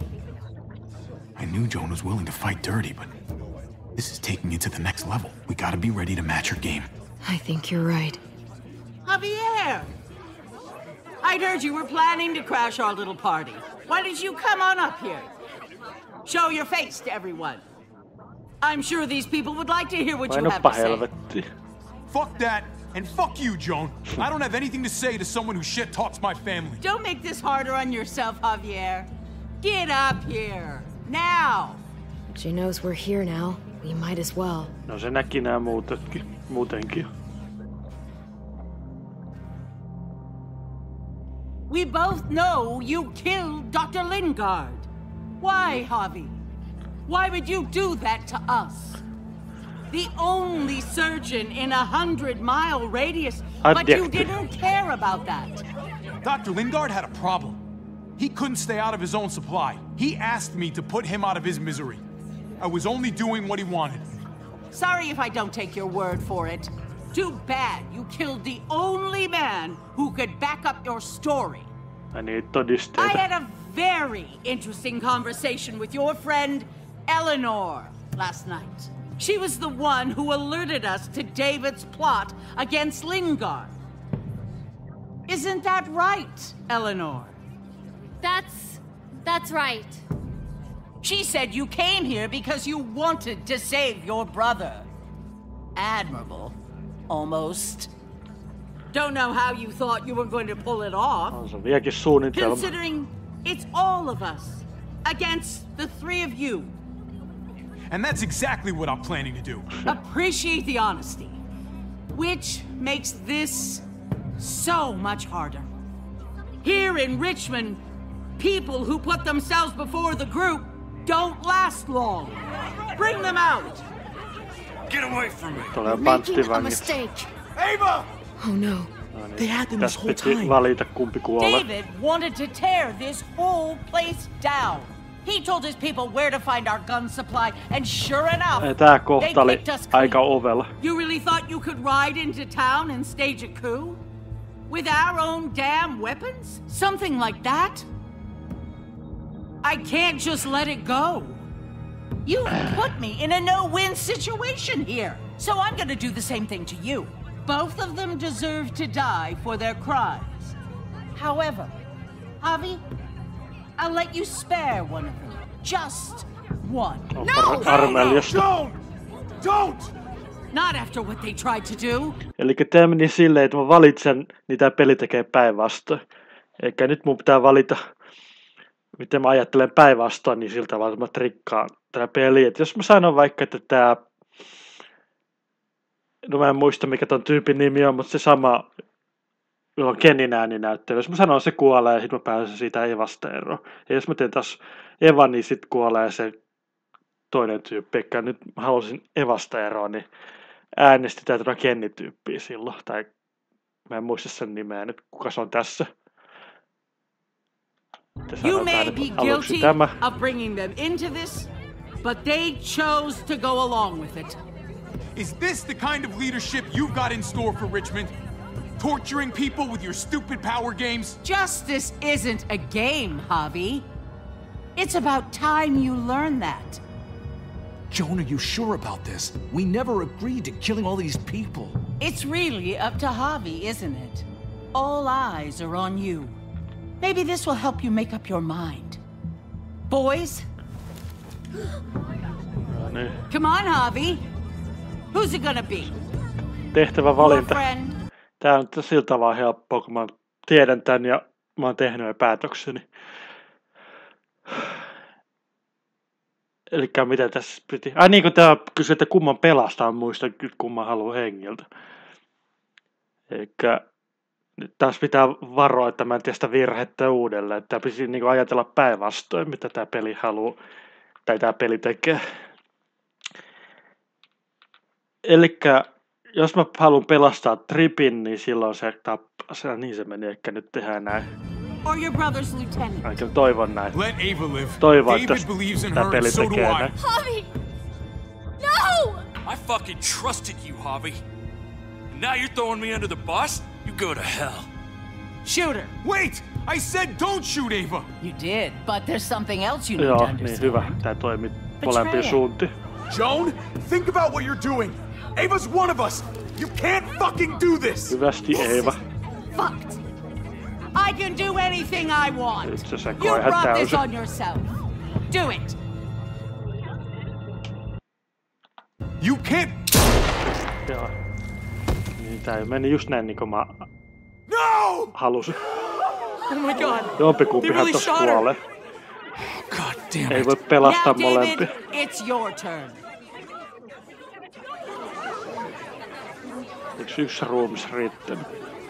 I knew Joan was willing to fight dirty, but this is taking it to the next level. We gotta be ready to match her game. I think you're right. Javier! I'd heard you were planning to crash our little party. Why did you come on up here? Show your face to everyone. I'm sure these people would like to hear what you have to say. Fuck that, and fuck you, Joan. I don't have anything to say to someone who shit-talks my family. Don't make this harder on yourself, Javier. Get up here, now. She knows we're here now. We might as well. No se näki nää muutenkin. We both know you killed Dr. Lingard. Why, Javi? Why would you do that to us? The only surgeon in a 100-mile radius, but you didn't care about that. Dr. Lingard had a problem. He couldn't stay out of his own supply. He asked me to put him out of his misery. I was only doing what he wanted. Sorry if I don't take your word for it. Too bad you killed the only man who could back up your story. I had a very interesting conversation with your friend Eleanor last night. She was the one who alerted us to David's plot against Lingard. Isn't that right, Eleanor? That's right. She said you came here because you wanted to save your brother. Admirable. Almost. Don't know how you thought you were going to pull it off. Considering it's all of us against the three of you. And that's exactly what I'm planning to do. Appreciate the honesty. Which makes this so much harder. Here in Richmond, people who put themselves before the group don't last long. Bring them out. Get away from me. You're making a mistake. Ava! Oh no. They had them this whole time. David wanted to tear this whole place down. He told his people where to find our gun supply, and sure enough, tää kohta oli aika ovella. You really thought you could ride into town and stage a coup? With our own damn weapons? Something like that? I can't just let it go. You put me in a no-win situation here, so I'm gonna do the same thing to you. Both of them deserve to die for their crimes. However, Javi, I'll let you spare one of them. Just one. No! Don't! Not after what they tried to do. Eli tämä meni silleen, että mä valitsen, niin tää peli tekee päinvastoin. Eikä nyt mun pitää valita, miten mä ajattelen päinvastoin, niin siltä vaan mä trikkaan tää peli. Et jos mä sanon vaikka, että tää... No mä en muista mikä ton tyypin nimi on, mutta se sama, jolla on Kenin ääninäyttely. Jos mä sanon, että se kuolee, ja sit mä pääsen siitä Evasta eroon. Ja jos mä teen taas Evan, niin sit kuolee se toinen tyyppi. Eikä nyt mä haluaisin Evasta eroon, niin äänestetään tätä Kenni-tyyppiä silloin. Tai mä en muista sen nimeä nyt, kuka se on tässä. You may be guilty of bringing them into this, but they chose to go along with it. Is this the kind of leadership you've got in store for Richmond? Torturing people with your stupid power games? Justice isn't a game, Javi. It's about time you learn that. Joan, are you sure about this? We never agreed to killing all these people. It's really up to Javi, isn't it? All eyes are on you. Maybe this will help you make up your mind. Boys? Come on, Javi. Who's it gonna be? Tehtävä valinta. Tää on sillä tavalla helppoa, kun mä tiedän tän ja mä oon tehnyt jo päätökseni. Elikkä mitä tässä piti... niin kun tää kysyy, että kumman pelastaa, muista kumman haluaa hengiltä. Elikkä nyt taas pitää varoa, että mä en tee sitä virhettä uudelleen. Tää pitää niinku ajatella päinvastoin, mitä tää peli haluaa, tai tää peli tekee. Elikkä jos mä haluan pelastaa Tripin, niin silloin se tappaa. Niin se meni, ehkä nyt tehdään näin. Ainakin toivon näin. Toivon, että tämä peli tekee näin. Javi! No! I fucking trusted you, Javi. And now you're throwing me under the bus? You go to hell. Shoot her! Wait! I said don't shoot Ava! You did, but there's something else you need to understand. Niin hyvä. Tää toimii molempiin suuntiin. Joan, think about what you're doing. Ava's one of us. You can't fucking do this. Hyvästi, Ava. Fucked. I can do anything I want. You brought this on yourself. Do it. You can't. Joo. Niin tää meni just näin niin kuin mä halusin. Oh my god. Jompikumpihan tossa kuolee. God damn it. Ei voi pelastaa molempia. It's your turn. Eikö yksi ruumis riittänyt?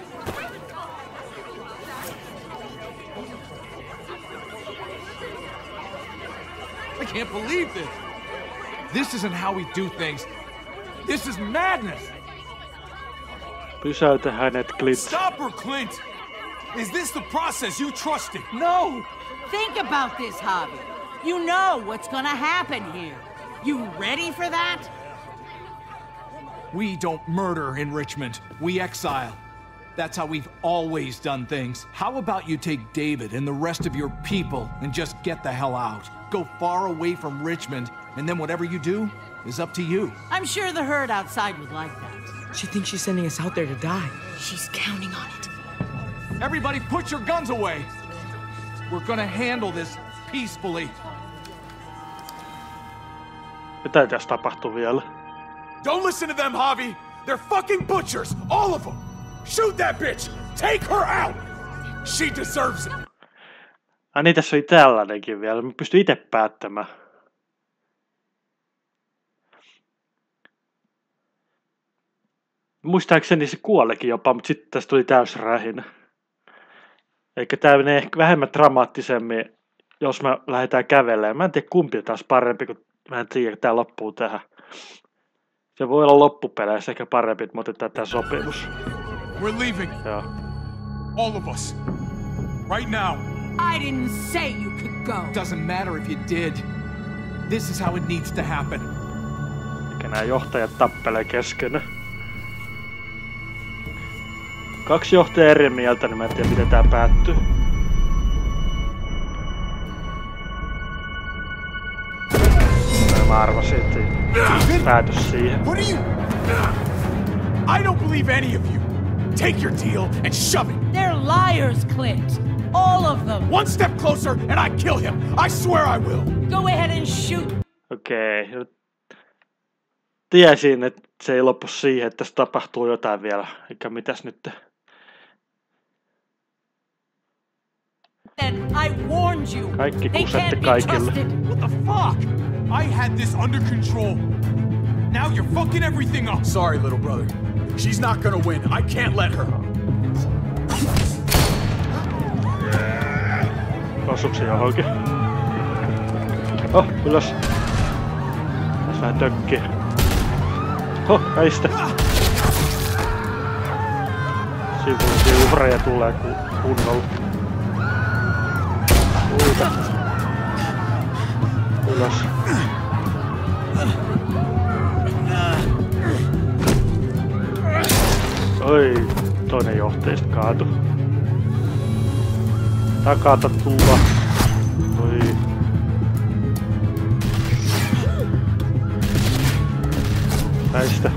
I can't believe this. This isn't how we do things. This is madness. Pysäytä hänet, Clint. Stop her, Clint. Is this the process you trusted? No. Think about this, Javi. You know what's gonna happen here. You ready for that? We don't murder in Richmond. We exile. That's how we've always done things. How about you take David and the rest of your people and just get the hell out? Go far away from Richmond and then whatever you do is up to you. I'm sure the herd outside would like that. She thinks she's sending us out there to die. She's counting on it. Everybody put your guns away. We're gonna handle this peacefully. Mitä tässä tapahtuu vielä? Don't listen to them, Javi. They're fucking butchers, all of them. Shoot that bitch. Take her out. She deserves it. Ai niin, tässä oli tällainenkin vielä. Mä pystyn itse päättämään. Muistaakseni se kuollekin jopa, mutta sitten tästä tuli täysrähinä. Eikä tää menee ehkä vähemmän dramaattisemmin, jos me lähdetään kävelemään. Mä en tiedä kumpi taas parempi, kun mä en tiedä, että tää loppuu tähän. Se voi olla loppupeleissä ehkä parempi, että me otetaan tää sopimus. We're leaving. Joo. All of us. Right now. I didn't say you could go. Doesn't matter if you did. This is how it needs to happen. Eikä nämä johtajat tappelee keskenään. Kaksi johtajaa eri mieltä, niin mä en tiedä miten tää päättyy. Mä arvasin, että ei pääty siihen. What are you? I don't believe any of you. Take your deal and shove it. They're liars, Clint. All of them. One step closer and I kill him. I swear I will. Go ahead and shoot. Okei. Tiesin, että se ei lopu siihen, että tässä tapahtuu jotain vielä. Eikä mitäs nyt? I warned you. Kaikki kusette kaikille. What the fuck? I had this under control. Now you're fucking everything up. Sorry, little brother. She's not gonna win. I can't let her. Osuuko se johonkin? Oh, ylös. Tässä vähän tökkii. Väistä. Sivullisia uhreja tulee kunnolla. Uita. Ylös. Oi, toinen johtajista kaatu. Takata tulla. Oi. Väistä.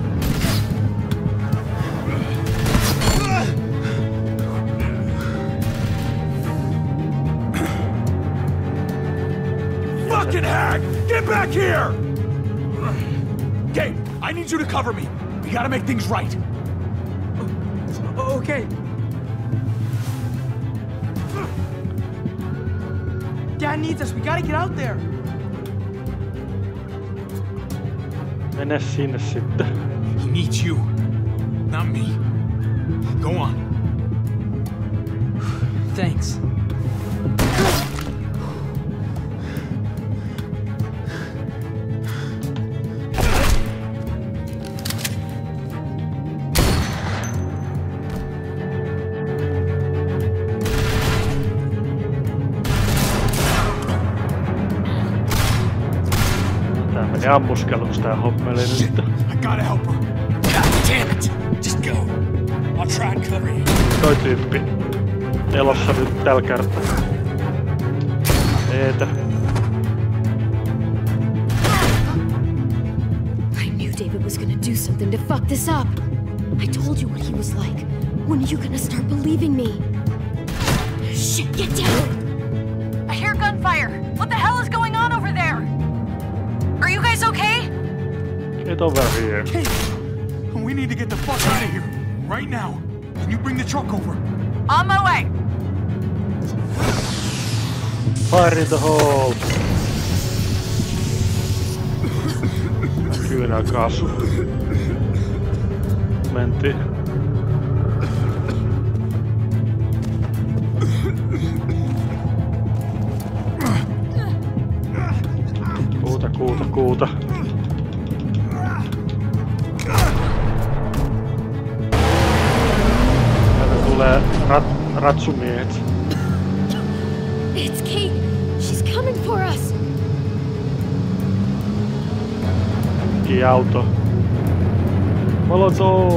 Fucking hag! Get back here! Gabe, I need you to cover me. We gotta make things right. Okay. Dad needs us. We gotta get out there. Mene sinne sitten. He needs you, not me. Go on. Thanks. Ammuskeluksi tää hommeli nyt. I gotta help her. God damn it! Just go. I'll try and cover you. Toi tyyppi elossa nyt tällä kertaa. Eetä. I knew David was gonna do something to fuck this up. I told you what he was like. When are you gonna start believing me? Shit, get down! I hear gunfire. What the hell is going on over there? Are you guys okay? Get over here. Hey, we need to get the fuck out of here. Right now. Can you bring the truck over? On my way. Fire in the hole. Kyynäkaasu. Mentiin. Kuuta. Täältä tulee ratsumiehet. It's Kate. She's coming for us. Auto. Molotov.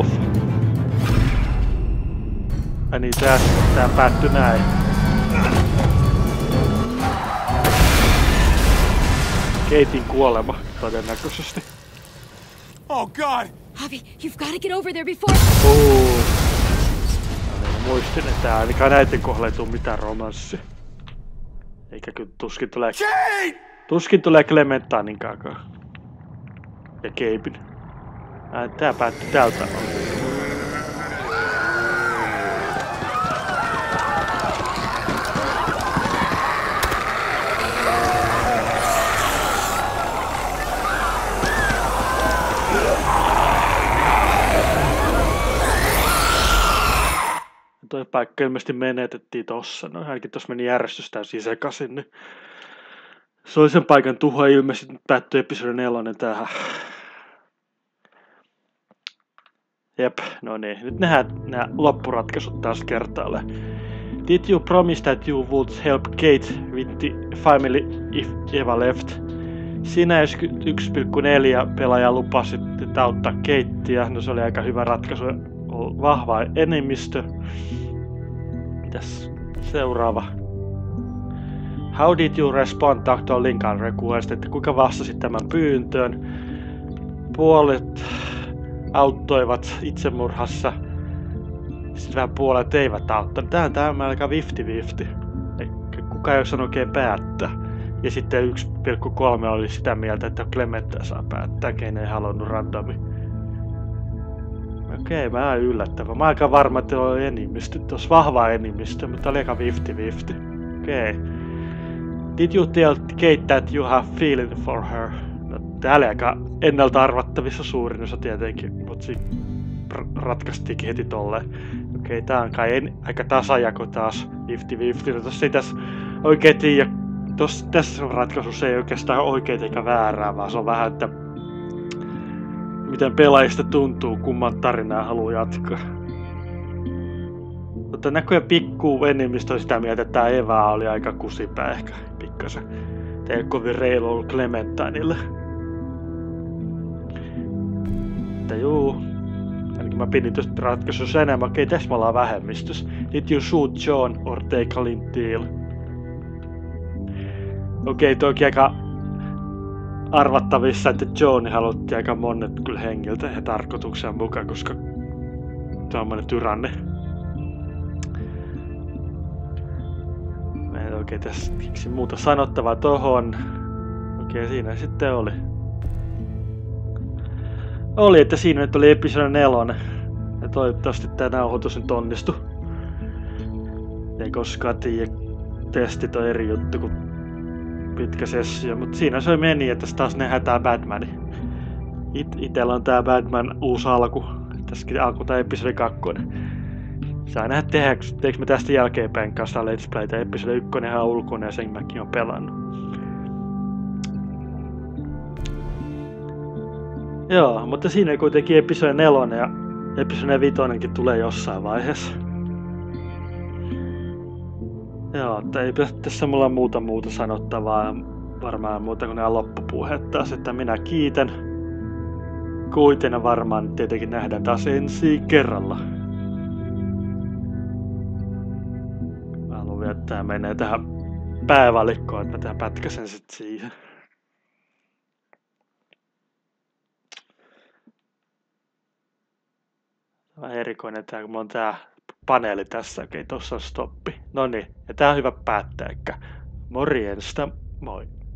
Ai niin, tää päättyi näin. Katein kuolema. todennäköisesti. Oh god! Javi, you've got to get over there before... Mä muistin, että ainakaan näiden kohdalla ei tule mitään romanssia. Eikä kyllä tuskin tulee Clementininkaan. Ja Gaben. Tää päättyi tältä. Toi paikka ilmeisesti menetettiin tossa. No ainakin tossa meni järjestys täysin sekaisin. Niin se oli sen paikan tuho ja ilmeisesti päättyi episodi 4 tähän. Jep, no niin. Nyt nähdään nämä loppuratkaisut taas kertaalle. Did you promise that you would help Kate with the family if Eva left? Siinä 1,4 pelaaja lupasi auttaa Katea. No se oli aika hyvä ratkaisu. Vahva enemmistö. Mitäs seuraava? How did you respond Dr. Lincoln request? Että kuinka vastasit tämän pyyntöön? Puolet auttoivat itsemurhassa. Sitten vähän puolet eivät auttanut. Tää on aika 50-50. Kuka ei osannut oikein päättää. Ja sitten 1,3 oli sitä mieltä, että Clementia saa päättää, kenen ei halunnut randomi. Okei, mä oon yllättävä. Mä oon aika varma, että oli enemmistö. Tuossa vahva enemmistö, mutta oli aika 50-50. Okei. Did you tell Kate that you have feeling for her? No, tää oli aika ennalta arvattavissa suurin osa tietenkin, mutta siinä ratkaistiinkin heti tolleen. Okei, tää on kai aika tasajako taas 50-50. No, tossa ei tässä oikein tiedä. Tässä ratkaisussa ei oikeastaan oikein eikä väärää, vaan se on vähän, että miten pelaajista tuntuu, kumman tarinaa haluaa jatkaa. Mutta näköjään pikku enemmistö on sitä mieltä, että tää Eva oli aika kusipää ehkä pikkasen. Ei kovin reilu ollut Clementinelle. Mutta juu. Ainakin mä pidin tuosta ratkaisussa enemmän. Okei, tässä me ollaan vähemmistössä. Did you shoot John or take a Lynn deal? Okei, toki aika arvattavissa, että John haluttiin aika monet kyllä hengiltä ja tarkoituksen mukaan, koska tommonen tyranni. Mä en oikein tässä keksi muuta sanottavaa tohon. Okei, siinä sitten oli. Että siinä nyt oli episodi 4. Ja toivottavasti tää nauhoitus nyt onnistui. Ei koskaan tiedä, testit on eri juttu kuin pitkä sessio, mutta siinä se meni, että taas nähdään tää Batman. Itellä on tää Batman uusi alku. Tässäkin alku tää episodi 2. Saa nähdä teekö me tästä jälkeenpäin kanssa Let's Playtä. Episodi 1 ihan ulkona ja sen mäkin on pelannut. Joo, mutta siinä ei kuitenkin episodi 4 ja episodi 5 tulee jossain vaiheessa. Joo, ei tässä mulla muuta sanottavaa varmaan muuta kuin nämä loppupuheet taas, että minä kiitän. Kuitenkin varmaan tietenkin nähdään taas ensi kerralla. Mä haluan vielä, että tää menee tähän päävalikkoon, että mä tähän pätkäsen sit siihen. Tämä on erikoinen tää, kun mulla on tää paneeli tässä, okei, tossa on stoppi. Noniin, ja tää on hyvä päättää, morjensta, moi.